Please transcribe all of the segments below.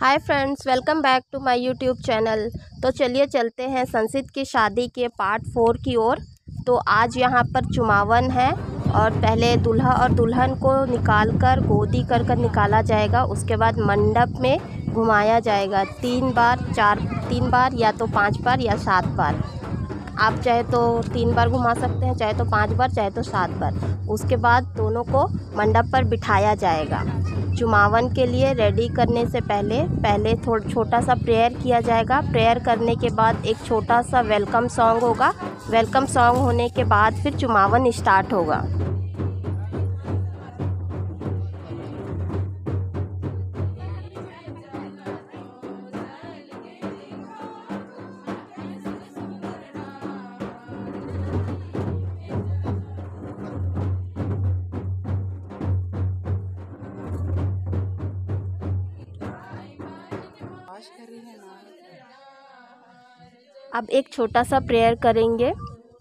Hi friends, welcome back to my YouTube channel. तो चलिए चलते हैं संसित की शादी के पार्ट 4 की ओर। तो आज यहाँ पर चुमावन है और पहले दूल्हा और दुल्हन को निकाल कर गोदी कर निकाला जाएगा। उसके बाद मंडप में घुमाया जाएगा 3 बार या तो 5 बार या 7 बार। आप चाहे तो 3 बार घुमा सकते हैं, चाहे तो 5 बार, चाहे तो 7 बार। उसके बाद दोनों को मंडप पर बिठाया जाएगा। चुमावन के लिए रेडी करने से पहले थोड़ा छोटा सा प्रेयर किया जाएगा। प्रेयर करने के बाद एक छोटा सा वेलकम सॉन्ग होगा। वेलकम सॉन्ग होने के बाद फिर चुमावन स्टार्ट होगा। अब एक छोटा सा प्रेयर करेंगे।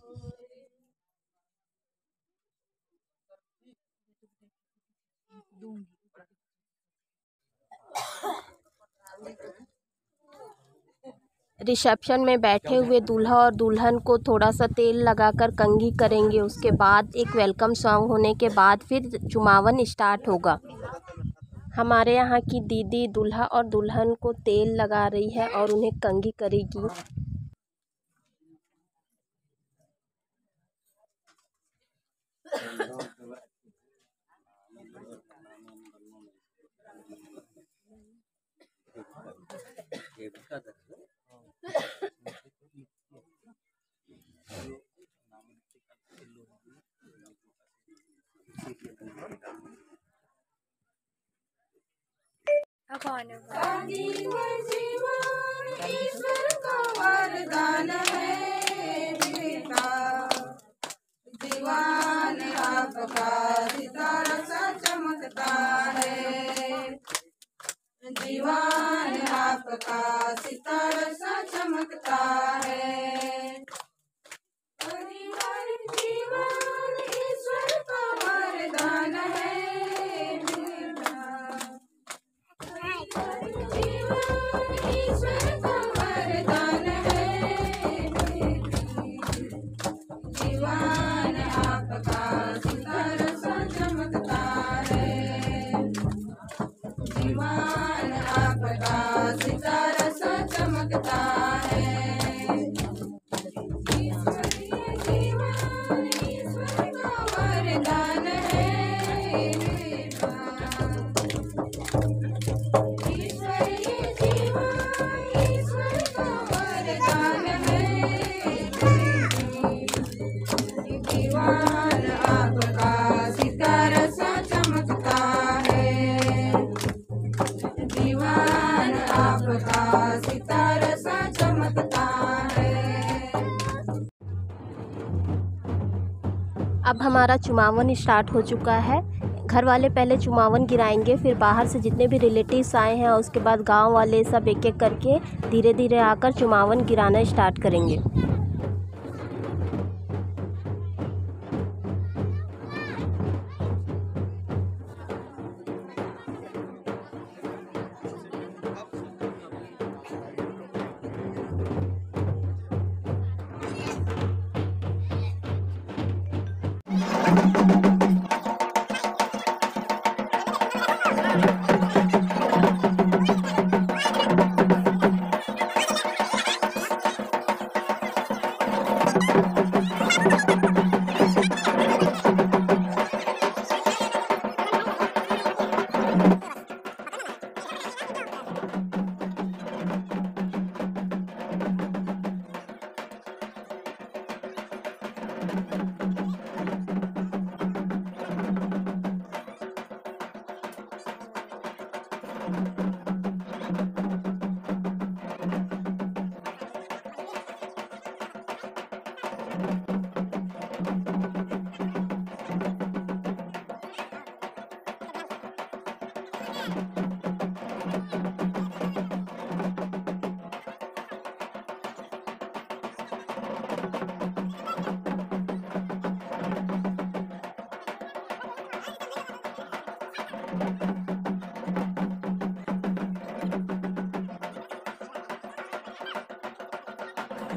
रिसेप्शन में बैठे हुए दूल्हा और दुल्हन को थोड़ा सा तेल लगाकर कंघी करेंगे। उसके बाद एक वेलकम सॉन्ग होने के बाद फिर चुमावन स्टार्ट होगा। हमारे यहाँ की दीदी दूल्हा और दुल्हन को तेल लगा रही है और उन्हें कंघी करेगी। ईश्वर का वरदान है बेटा, दीवान आपका सितारा सा चमकता है, दीवान आपका सितारा सा चमकता है। परिवार जीवन ईश्वर का वरदान है बेटा, ईश्वर का वरदान है दीवान आपका सितारा सा चमकता है, दीवान आपका सितारा सा चमकता है। जीवन ईश्वर का वरदान है बेटा, दीवान आपका सितारा सा चमकता है, दीवान आपका सितारा सा चमकता है। अब हमारा चुमावन स्टार्ट हो चुका है। घर वाले पहले चुमावन गिराएंगे, फिर बाहर से जितने भी रिलेटिव्स आए हैं उसके बाद गांव वाले सब एक एक करके धीरे धीरे आकर चुमावन गिराना स्टार्ट करेंगे।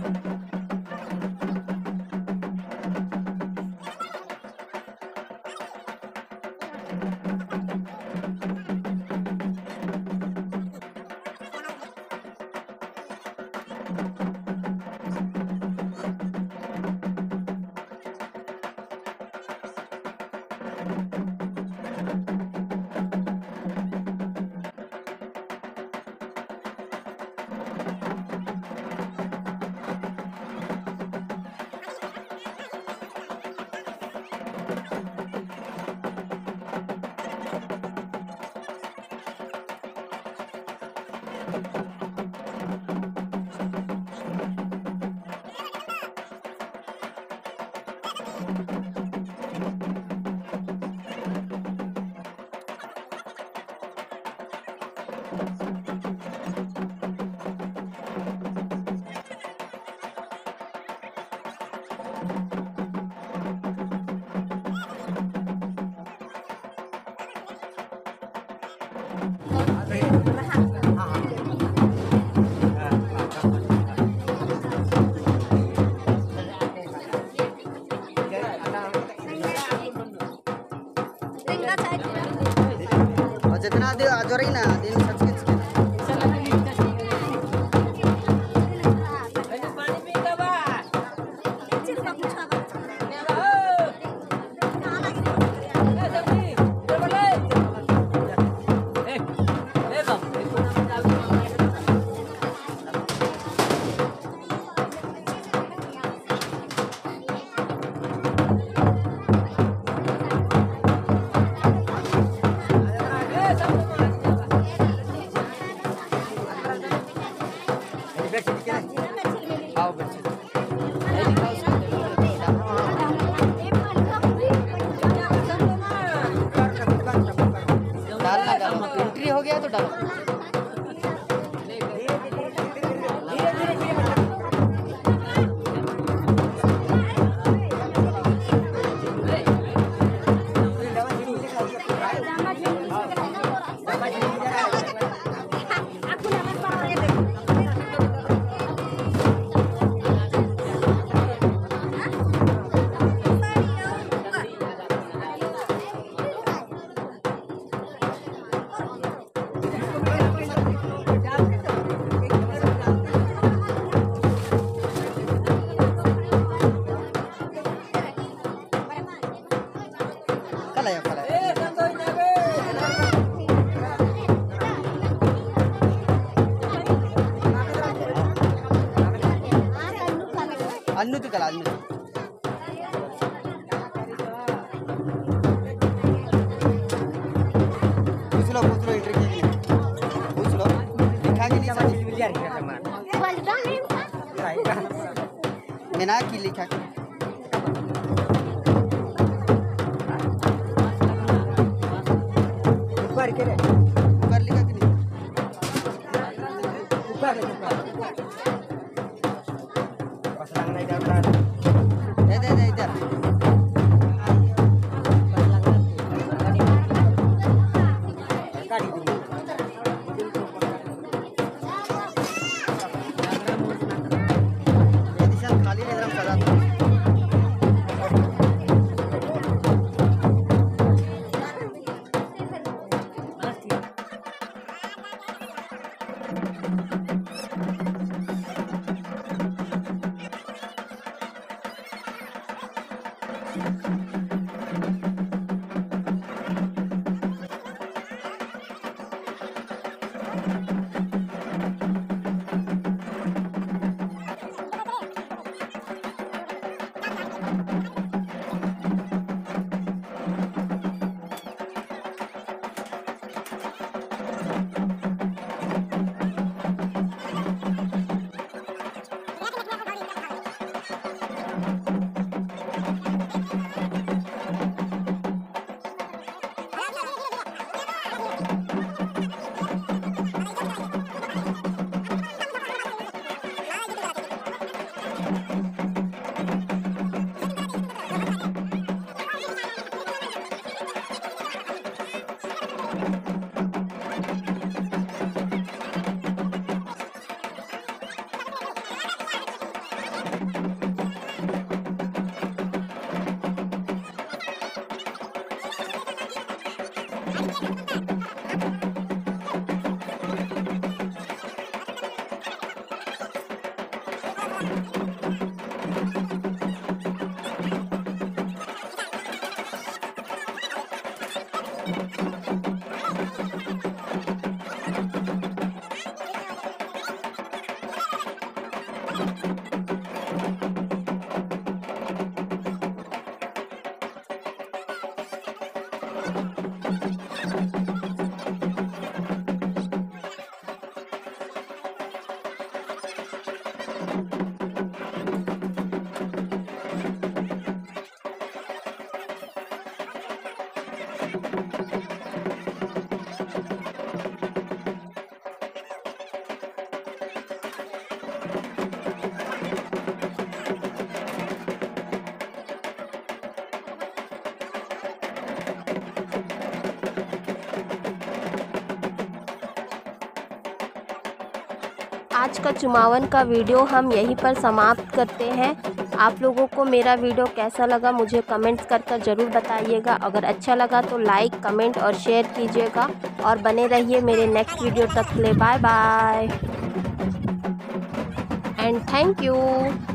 जितना दे आजोरी ना दिन सच के एंट्री हो गया तो डालो। अन्नू तो कला अन्नू पूछ लो एंट्री के लिए पूछ लो लिखा कि नहीं मैंने की लिखा ऊपर के ऊपर लिखा कि नहीं ऊपर दे इधर खाली नहीं सजा आज का चुमावन का वीडियो हम यहीं पर समाप्त करते हैं। आप लोगों को मेरा वीडियो कैसा लगा मुझे कमेंट्स कर ज़रूर बताइएगा। अगर अच्छा लगा तो लाइक, कमेंट और शेयर कीजिएगा और बने रहिए मेरे नेक्स्ट वीडियो तक के लिए। Bye bye and thank you.